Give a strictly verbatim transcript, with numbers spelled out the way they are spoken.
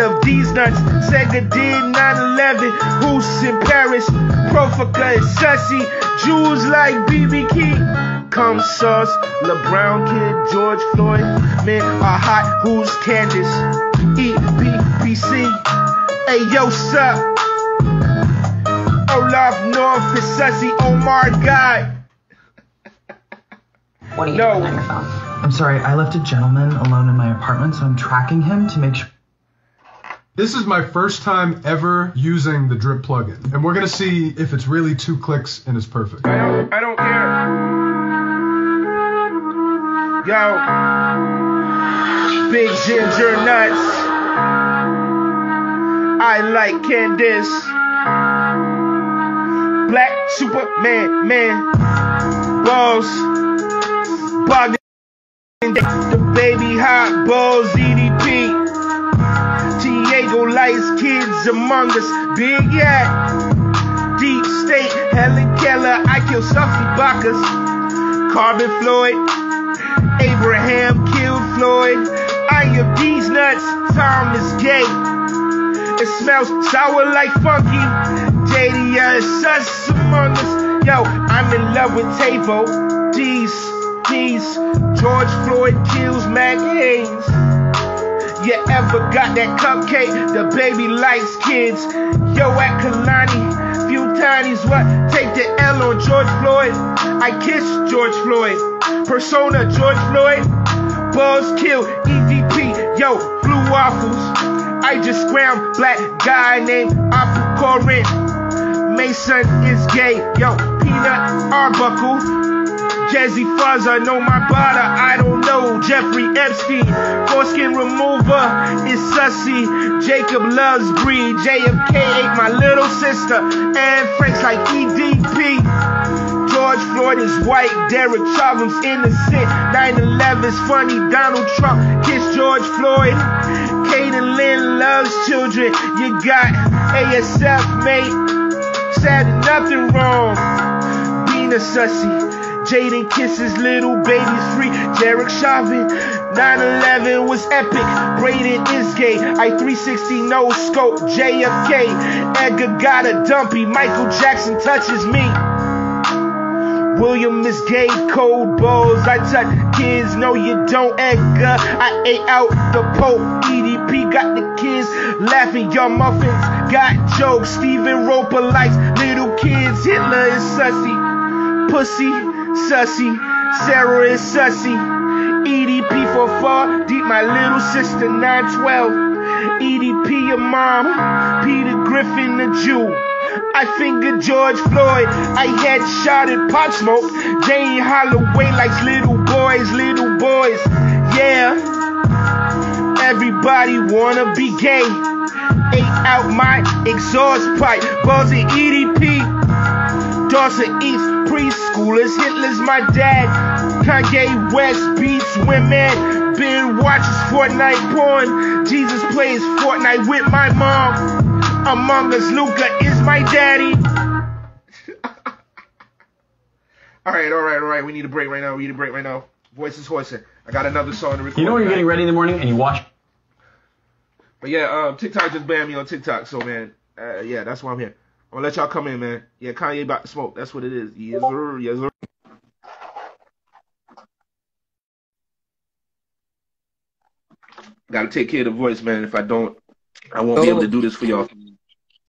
of these nuts. Sega did nine eleven. Who's in Paris? Profika is sussy. Jews like B B King. Come sauce. LeBron kid, George Floyd. Men are hot. Who's Candace? E P P C. Hey, yo, sup? Olaf North is sussy. Omar Guy. What are you no. doing on your phone? I'm sorry, I left a gentleman alone in my apartment, so I'm tracking him to make sure. This is my first time ever using the drip plugin, and we're gonna see if it's really two clicks and it's perfect. I don't, I don't care. Yo, big ginger nuts. I like Candace. Black Superman, man. Balls. Bogdan. The baby hot balls. E D P. Diego Lights, kids among us. Big Yak. Deep State. Helen Keller. I kill Suffy Bacchus. Carbon Floyd. Abraham killed Floyd. I am these nuts. Tom is gay. It smells sour like funky. J D is sus among us. Yo, I'm in love with Tavo. These, these. George Floyd kills Mac Haynes. You ever got that cupcake? The baby likes kids. Yo, at Kalani, few tinies, what? Take the L on George Floyd. I kiss George Floyd. Persona George Floyd. Buzz kill E V P. Yo, blue waffles. I just scrammed black guy named Apple Corinth. Mason is gay. Yo, Peanut Arbuckle. Jazzy Fuzzer, know my butter, I don't know. Jeffrey Epstein, foreskin remover is sussy. Jacob loves breed. J F K ate my little sister. And Frank's like E D P. George Floyd is white. Derek Chauvin's innocent. nine eleven's funny. Donald Trump kissed George Floyd. Kaden Lynn loves children. You got A S F, mate. Said nothing wrong. Being a sussy. Jaden kisses little babies free. Derek Chauvin. nine eleven was epic. Braden is gay. I three sixty no scope. J F K. Edgar got a dumpy. Michael Jackson touches me. William is gay. Cold balls. I touch kids. No, you don't, Edgar. I ate out the Pope. E D P got the kids laughing. Your muffins got jokes. Stephen Roper likes little kids. Hitler is sussy. Pussy. Sussy, Sarah is sussy. E D P for far, deep my little sister nine twelve. E D P your mom, Peter Griffin the Jew. I fingered George Floyd, I had shot at Pop Smoke. Jane Holloway likes little boys, little boys. Yeah, everybody wanna be gay. Ate out my exhaust pipe, balls at E D P. Dawson East preschoolers, Hitler's my dad. Kanye West beats women. Ben watches Fortnite porn. Jesus plays Fortnite with my mom. Among Us, Luca is my daddy. Alright, alright, alright. We need a break right now. We need a break right now. Voice is horsing. I got another song to record. You know when you're getting ready in the morning and you watch. But yeah, um, TikTok just banned me on TikTok. So, man, uh, yeah, that's why I'm here. I'm gonna let y'all come in, man. Yeah, Kanye about to smoke. That's what it is. Yes, sir. Yes, sir. Gotta take care of the voice, man. If I don't, I won't be able to do this for y'all.